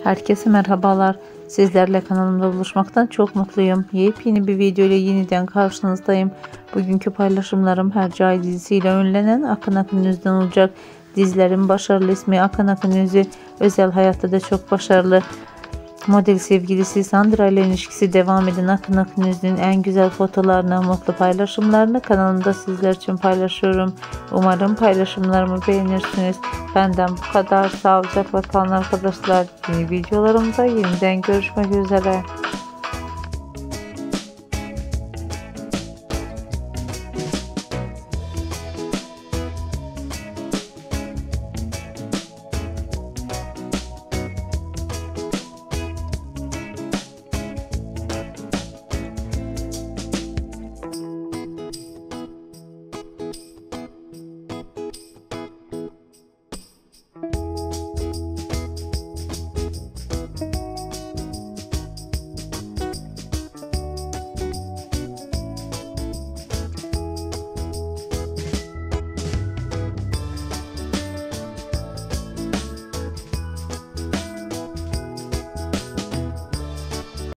Herkese merhabalar. Sizlerle kanalımda buluşmaktan çok mutluyum. Yepyeni bir video ile yeniden karşınızdayım. Bugünkü paylaşımlarım Hercai dizisiyle ünlenen Akın Akınyüz'den olacak. Dizilerin başarılı ismi Akın Akınyüz, özel hayatta da çok başarılı. Model sevgilisi Sandra ile ilişkisi devam eden Akın Akınyüz'ün en güzel fotolarını, mutlu paylaşımlarını kanalımda sizler için paylaşıyorum. Umarım paylaşımlarımı beğenirsiniz. Benden bu kadar. Sağlıcakla kalın arkadaşlar. Yeni videolarımda yeniden görüşmek üzere.